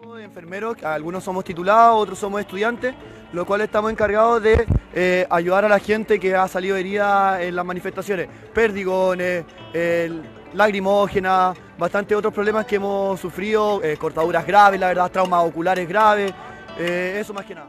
Enfermeros, algunos somos titulados, otros somos estudiantes, lo cual estamos encargados de ayudar a la gente que ha salido herida en las manifestaciones, perdigones, lacrimógenas, bastantes otros problemas que hemos sufrido, cortaduras graves, la verdad, traumas oculares graves, eso más que nada.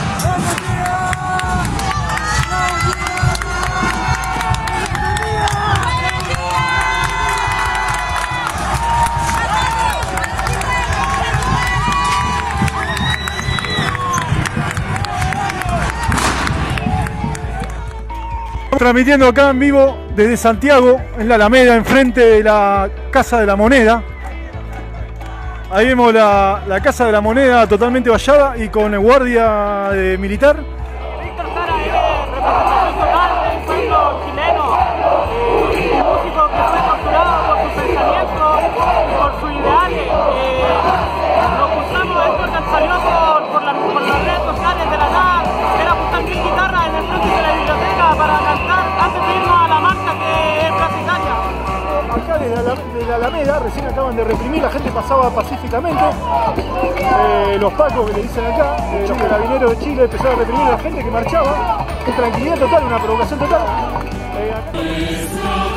Transmitiendo acá en vivo desde Santiago, en la Alameda, enfrente de la Casa de la Moneda. Ahí vemos la Casa de la Moneda totalmente vallada y con el guardia militar. Víctor Jara es representación total del pueblo chileno, músico que fue torturado por sus pensamientos y por sus ideales. Nos gustamos esto que salió por las redes sociales de la nada, era buscar mi guitarra en el frente de la biblioteca para cantar antes de irnos a la marcha que es Plaza Italia. Acá desde la Alameda recién acaban de reprimir, la gente pasaba pacíficamente, los pacos que le dicen acá, los carabineros de Chile empezaron a reprimir a la gente que marchaba, en tranquilidad total, una provocación total.